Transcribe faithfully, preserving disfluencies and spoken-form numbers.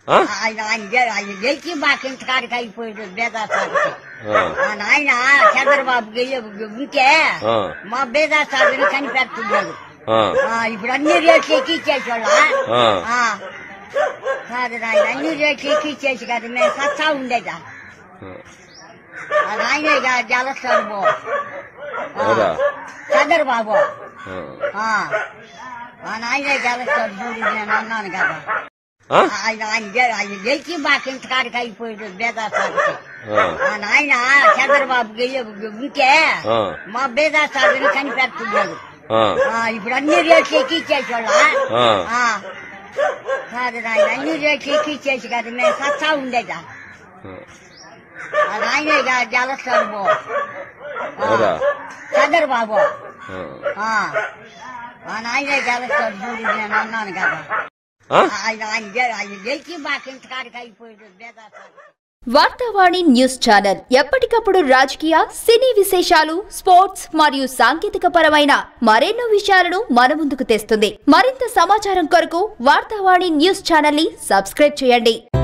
ఆయన ఆయన గెలిచి మాకు ఇంతకాడికి అయిపోయాడు బేదాసారికి ఆయన చంద్రబాబు గెలి ఉంటే మా బేదాసారిని కనిపెడుతున్నాడు. ఇప్పుడు అన్ని రేట్లు ఎక్కిచ్చేసేవాళ్ళ కాదు ఆయన అన్ని రేట్లు ఎక్కిచ్చేసి కదా మేము సత్తా ఉండేదా అది ఆయనే గెలుస్తాడు చంద్రబాబు ఆయనే గెలుస్తాడు చూడు నేను అన్నాను కదా. ఆయన ఆయన గెలిచి మాకు ఇంతకాడికి అయిపోయాడు బేదాసారికి ఆయన చంద్రబాబు గెలి ఉంటే మా బేదాసారిని కనిపెడుతున్నాడు. ఇప్పుడు అన్ని రేట్లు ఎక్కిచ్చేసేవాళ్ళ కాదు ఆయన అన్ని రేట్లు ఎక్కిచ్చేసి కదా మేము సత్తా ఉండేదా అది ఆయనే గెలుస్తాడు చంద్రబాబు ఆయనే గెలుస్తాడు చూడు నేను అన్నాను కదా. ఆయన ఆయన గెలిచి మాకు ఇంతకాడికి అయిపోయాడు బేదాసారికి. వార్తావాణి న్యూస్ ఛానల్ ఎప్పటికప్పుడు రాజకీయ, సినీ విశేషాలు, స్పోర్ట్స్ మరియు సాంకేతిక పరమైన మరెన్నో విషయాలను మన ముందుకు తెస్తుంది. మరింత సమాచారం కొరకు వార్తావాణి న్యూస్ ఛానల్ ని సబ్స్క్రైబ్ చేయండి.